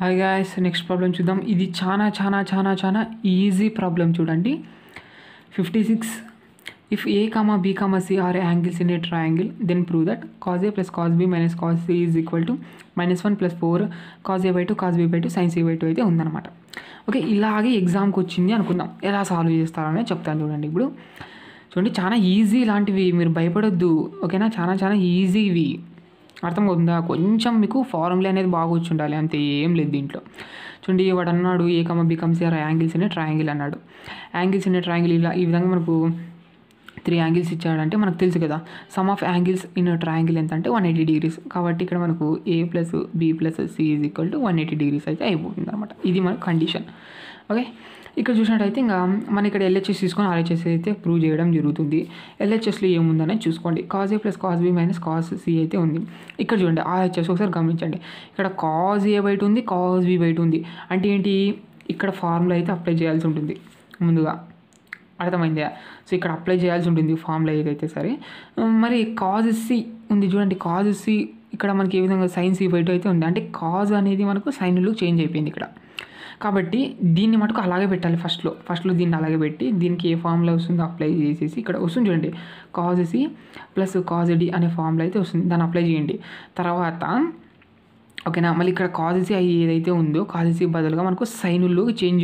Hi guys, next problem చూద్దాం. ఇది చాలా చాలా చాలా చాలా ఈజీ ప్రాబ్లం చూడండి. 56. If a, b, c are angles in a triangle, then prove that cos a plus cos b minus cos c is equal to -1 + 4 cos a by 2 cos b by 2 sin c by 2 అయితే ఉందన్నమాట. Okay, ఇలాగే ఎగ్జామ్కి వచ్చింది అనుకుందాం. ఎలా solve చేస్తారనే చెప్తాను చూడండి. ఇప్పుడు చూడండి, చాలా ఈజీ, ఇలాంటివి మీరు భయపడొద్దు. ఓకేనా, చాలా చాలా ఈజీ ఇవి. అర్థమవుతుందా? కొంచెం మీకు ఫార్ములా అనేది బాగా వచ్చి ఉండాలి, అంతే, ఏం లేదు దీంట్లో. చూడండి, వాడు అన్నాడు a, b, c are angles in a triangle అన్నాడు. యాంగిల్స్ ఇన్ ఏ ట్రయాంగిల్ ఇలా ఈ విధంగా మనకు 3 యాంగిల్స్ ఇచ్చాడంటే మనకు తెలుసు కదా, sum of angles in triangle ఎంత అంటే 180 degrees. కాబట్టి ఇక్కడ మనకు a + b + c = 180 degrees అయితే అయిపోతుంది అనమాట. ఇది మన కండిషన్. ఓకే, ఇక్కడ చూసినట్టయితే ఇంకా మనం ఇక్కడ LHS తీసుకొని RHS అయితే ప్రూవ్ చేయడం జరుగుతుంది. LHSలో ఏముందని చూసుకోండి. cos a + cos b - cos c అయితే ఉంది. ఇక్కడ చూడండి, RHS ఒకసారి గమనించండి. ఇక్కడ cos a బయట ఉంది, cos b బయట ఉంది. అంటే ఏంటి, ఇక్కడ ఫార్ములా అయితే అప్లై చేయాల్సి ఉంటుంది ముందుగా. అర్థమైందా? సో ఇక్కడ అప్లై చేయాల్సి ఉంటుంది ఫార్ములా ఏదైతే సరే. మరి cos c ఉంది చూడండి, cos c ఇక్కడ మనకి ఏ విధంగా sin c బయట అయితే ఉంది. అంటే cos అనేది మనకు సైన్లో చేంజ్ అయిపోయింది ఇక్కడ. కాబట్టి దీన్ని మటుకు అలాగే పెట్టాలి. ఫస్ట్లో దీన్ని అలాగే పెట్టి దీనికి ఏ ఫార్ములా వస్తుందో అప్లై చేసేసి ఇక్కడ వస్తుంది చూడండి, cos c + cos d అనే ఫార్ములా అయితే వస్తుంది, దాన్ని అప్లై చేయండి. తర్వాత ఓకేనా, మళ్ళీ ఇక్కడ cos c ఏదైతే ఉందో cos c బదులుగా మనకు సైన్లోకి చేంజ్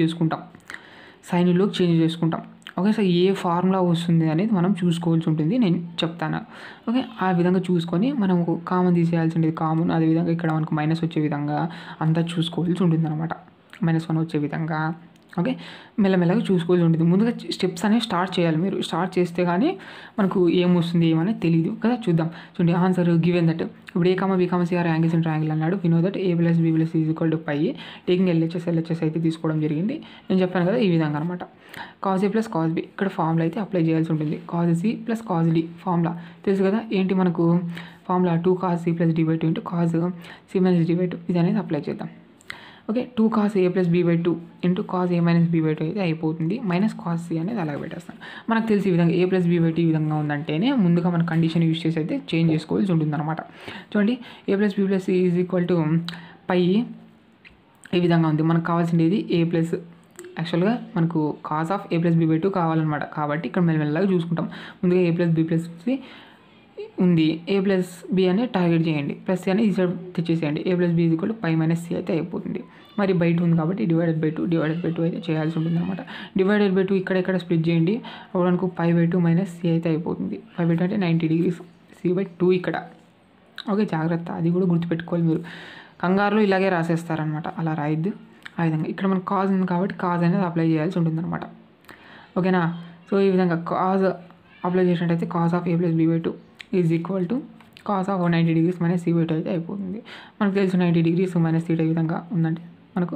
చేసుకుంటాం. ఓకే, సో ఏ ఫార్ములా వస్తుంది అనేది మనం చూసుకోవాల్సి ఉంటుంది, నేను చెప్తాను. ఓకే, ఆ విధంగా చూసుకొని మనం కామన్ తీసేయాల్సి ఉంటుంది. కామన్ అదేవిధంగా ఇక్కడ మనకు మైనస్ వచ్చే విధంగా అంతా చూసుకోవాల్సి ఉంటుంది అనమాట. -1 వచ్చే విధంగా. ఓకే, మెల్లమెల్లగా చూసుకోవాల్సి ఉంటుంది. ముందుగా స్టెప్స్ అనేవి స్టార్ట్ చేయాలి. మీరు స్టార్ట్ చేస్తే కానీ మనకు ఏమొస్తుంది ఏమనేది తెలియదు కదా. చూద్దాం. చూడండి, ఆన్సర్ గివెన్ దట్ ఇప్పుడు a, b, c are angles in triangle అన్నాడు. We know that a + b + c = π. Taking LHS అయితే తీసుకోవడం జరిగింది. నేను చెప్పాను కదా, ఈ విధంగా అనమాట. cos a + cos b ఇక్కడ ఫార్ములా అయితే అప్లై చేయాల్సి ఉంటుంది. cos c + cos d formula తెలుసు కదా, ఏంటి మనకు formula 2 cos c + d/2 × cos c - d/2 ఇది అనేది అప్లై చేద్దాం. Okay, 2 cos a + b/2 × cos a - b/2 అయితే అయిపోతుంది. -cos c అనేది అలాగే పెట్టేస్తాను. మనకు తెలిసి ఈ విధంగా a + b/2 ఈ విధంగా ఉందంటేనే ముందుగా మన కండిషన్ యూజ్ చేసి అయితే చేంజ్ చేసుకోవాల్సి ఉంటుంది అనమాట. చూడండి, a + b + c = π ఈ విధంగా ఉంది. మనకు కావాల్సింది a ప్లస్, యాక్చువల్గా మనకు cos ఆఫ్ a + b/2 కావాలన్నమాట. కాబట్టి ఇక్కడ మెల్లమెల్లగా చూసుకుంటాం. ముందుగా a + b + c ఉంది, a + b అనేది టార్గెట్ చేయండి, ప్లస్ c అనేది తెచ్చేసేయండి. a + b = π - c అయితే అయిపోతుంది. మరి బయట ఉంది కాబట్టి /2 అయితే చేయాల్సి ఉంటుంది అనమాట. /2 ఇక్కడ స్ప్లిట్ చేయండి, అప్పుడు మనకు π/2 - c అయితే అయిపోతుంది. π/2 అంటే 90 degrees, c/2 ఇక్కడ. ఓకే, జాగ్రత్త, అది కూడా గుర్తుపెట్టుకోవాలి మీరు. కంగారులో ఇలాగే రాసేస్తారనమాట, అలా రాయొద్దు. ఆ విధంగా ఇక్కడ మనకు కాజ్ ఉంది కాబట్టి కాజ్ అనేది అప్లై చేయాల్సి ఉంటుంది అనమాట. ఓకేనా, సో ఈ విధంగా కాజ్ అప్లై చేసినట్టయితే cos of a + b/2 = cos of 90 degrees - c/2 అయితే అయిపోతుంది. మనకు తెలుసు 90 degrees - θ ఈ విధంగా ఉందంటే మనకు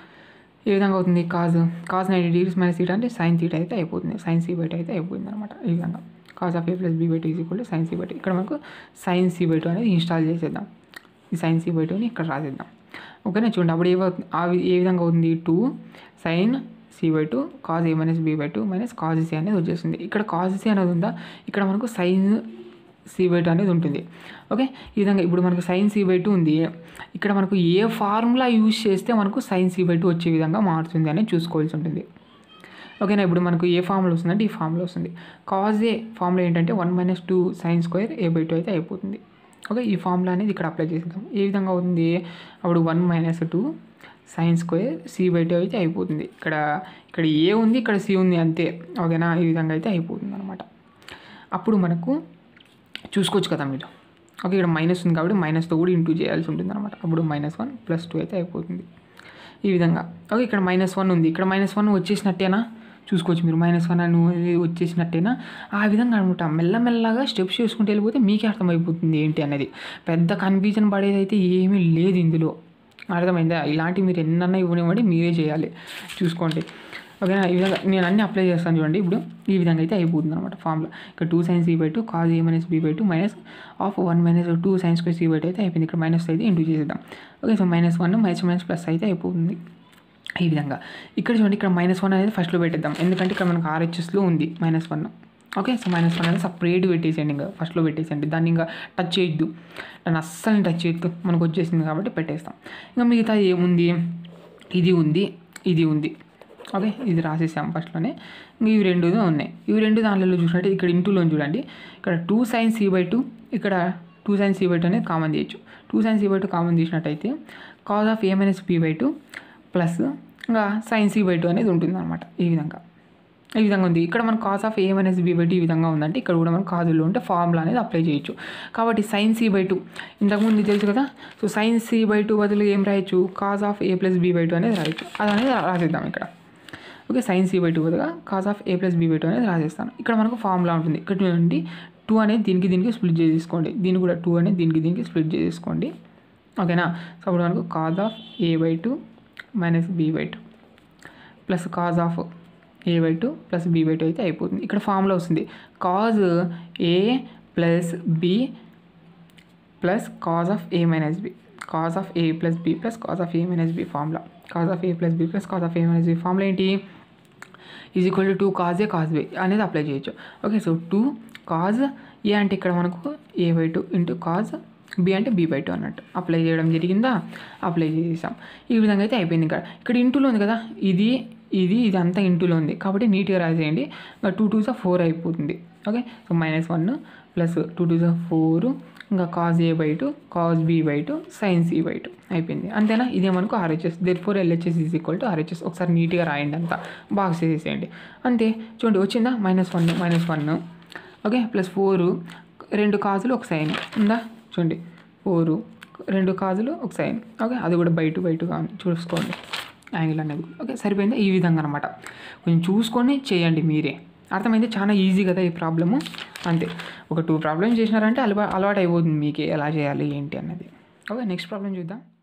ఏ విధంగా అవుతుంది, cos 90 degrees - θ అంటే sin θ అయితే అయిపోతుంది, sin c/2 అయితే అయిపోతుంది అనమాట. ఈ విధంగా cos of a + b/2 = sin c/2. ఇక్కడ మనకు sin c/2 అనేది ఇన్స్టాల్ చేసేద్దాం. ఈ sin c/2ని ఇక్కడ రాసేద్దాం. ఓకేనా, చూడండి, అప్పుడు ఏ విధంగా అవుతుంది, 2 sin c/2 cos a - b/2 - cos c అనేది వచ్చేస్తుంది. ఇక్కడ cos c అనేది ఉందా, ఇక్కడ మనకు sin c/2 అనేది ఉంటుంది. ఓకే, ఈ విధంగా ఇప్పుడు మనకు sin c/2 ఉంది. ఇక్కడ మనకు ఏ ఫార్ములా యూజ్ చేస్తే మనకు sin c/2 వచ్చే విధంగా మారుతుంది అనేది చూసుకోవాల్సి ఉంటుంది. ఓకేనా, ఇప్పుడు మనకు ఏ ఫార్ములా వస్తుందంటే ఈ ఫార్ములా వస్తుంది. cos a ఫార్ములా ఏంటంటే 1 - 2 sin² a/2 అయితే అయిపోతుంది. ఓకే, ఈ ఫార్ములా అనేది ఇక్కడ అప్లై చేద్దాం. ఏ విధంగా అవుతుంది, అప్పుడు 1 - 2 sin² c/2 అయితే అయిపోతుంది. ఇక్కడ ఏ ఉంది, ఇక్కడ c ఉంది, అంతే. ఓకేనా, ఈ విధంగా అయితే అయిపోతుంది అనమాట. అప్పుడు మనకు చూసుకోవచ్చు కదా మీరు. ఓకే, ఇక్కడ మైనస్ ఉంది కాబట్టి మైనస్తో కూడా ఇంటూ చేయాల్సి ఉంటుంది అనమాట. అప్పుడు -1 + 2 అయితే అయిపోతుంది ఈ విధంగా. ఓకే, ఇక్కడ -1 ఉంది, ఇక్కడ -1 వచ్చేసినట్టేనా చూసుకోవచ్చు మీరు. -1 అనేది వచ్చేసినట్టేనా, ఆ విధంగా అనమాట. మెల్లమెల్లగా స్టెప్స్ చేసుకుంటూ వెళ్ళిపోతే మీకే అర్థమైపోతుంది ఏంటి అనేది. పెద్ద కన్ఫ్యూజన్ పడేది అయితే ఏమీ లేదు ఇందులో. అర్థమైందా? ఇలాంటివి మీరు ఎన్నన్నా ఇవ్వనివ్వండి, మీరే చేయాలి, చూసుకోండి. ఓకేనా, ఈ విధంగా నేను అన్నీ అప్లై చేస్తాను చూడండి. ఇప్పుడు ఈ విధంగా అయితే అయిపోతుంది అనమాట ఫార్ములా. ఇక్కడ 2 sin c/2 cos a - b/2 -1 - 2 sin² c/2 అయితే అయిపోయింది. ఇక్కడ మైనస్ అయితే ఇంటూ చేసేద్దాం. ఓకే, సో -1 - ప్లస్ అయితే అయిపోతుంది ఈ విధంగా. ఇక్కడ చూడండి, ఇక్కడ -1 అనేది ఫస్ట్లో పెట్టేద్దాం, ఎందుకంటే ఇక్కడ మనకు RHSలో ఉంది -1. ఓకే. సో -1 అనేది సపరేట్ పెట్టేసేయండి, ఇంకా ఫస్ట్లో పెట్టేసేయండి. దాన్ని ఇంకా టచ్ చేయొద్దు, దాన్ని అస్సలు టచ్ చేయొద్దు, మనకు వచ్చేసింది కాబట్టి పెట్టేస్తాం. ఇంకా మిగతా ఏముంది, ఇది ఉంది, ఇది ఉంది. ఓకే, ఇది రాసేసాం ఫస్ట్లోనే. ఇంక ఇవి 2 ఉన్నాయి. ఇవి 2 దాంట్లో చూసినట్టు ఇక్కడ ఇంటూలో చూడండి, ఇక్కడ 2 sin c/2, ఇక్కడ 2 sin c/2 అనేది కామన్ తీయచ్చు. 2 sin c/2 కామన్ తీసినట్టయితే cos of a - b/2 plus ఇంకా sin c/2 అనేది ఉంటుంది అనమాట. ఈ విధంగా ఉంది. ఇక్కడ మన cos of a - b/2 ఈ విధంగా ఉందంటే ఇక్కడ కూడా మనం కాజుల్లో ఉంటే ఫార్ములా అనేది అప్లై చేయొచ్చు. కాబట్టి sin c/2 ఇంతకుముందు తెలుసు కదా. సో sin c/2 బదులు ఏం రాయొచ్చు, cos of a + b/2 అనేది రాయొచ్చు. అది అనేది రాసేద్దాం ఇక్కడ. ఓకే, sin c/2 బదులుగా cos of a + b/2 అనేది రాసేస్తాను. ఇక్కడ మనకు ఫార్ములా ఉంటుంది. ఇక్కడ చూడండి, 2 అనేది దీనికి స్ప్లిట్ చేసేసుకోండి, దీన్ని కూడా 2 అనేది దీనికి స్ప్లిట్ చేసేసుకోండి. ఓకేనా. సో అప్పుడు మనకు cos of a/2 - b/2 plus cos of a/2 plus b/2 అయితే అయిపోతుంది. ఇక్కడ ఫార్ములా వస్తుంది, cos a plus b plus cos of a - b, cos of a plus b plus cos of a - b formula. cos of a plus b plus cos of a - b formula ఏంటి, is equal to 2 cos a cos b అనేది apply చేయొచ్చు. Okay, so 2 cos a అంటే ఇక్కడ మనకు a/2 into cos b అంటే b/2 అన్నట్టు apply చేయడం జరిగిందా, అప్లై చేసాం. ఈ విధంగా అయితే అయిపోయింది. ఇక్కడ ఇంటూలో ఉంది కదా, ఇది అంతా ఇంటూలో ఉంది కాబట్టి నీట్గా రాసేయండి. 2 2 * 4 అయిపోతుంది. ఓకే, సో -1 ప్లస్ 2 2 * 4 ఇంకా cos a/2 cos b/2 sin c/2 అయిపోయింది. అంతేనా. ఇదే మనకు RHS. therefore LHS is equal to RHS. ఒకసారి నీట్గా రాయండి, అంతా బాక్స్ చేసేసేయండి. అంతే. చూడండి వచ్చిందా, -1 ఓకే ప్లస్ 4 2 కాజులు ఒక సైన్ ఉందా, చూడండి 4 2 కాజులు ఒక సైన్. ఓకే, అది కూడా బయటగా చూసుకోండి యాంగిల్ అనేది. ఓకే, సరిపోయిందా. ఈ విధంగా అనమాట. కొంచెం చూసుకొని చేయండి మీరే. అర్థమైంది, చాలా ఈజీ కదా ఈ ప్రాబ్లము. అంతే, ఒక 2 ప్రాబ్లమ్స్ చేసినారంటే అలవాటు అయిపోతుంది మీకే ఎలా చేయాలి ఏంటి అన్నది. ఓకే, నెక్స్ట్ ప్రాబ్లం చూద్దాం.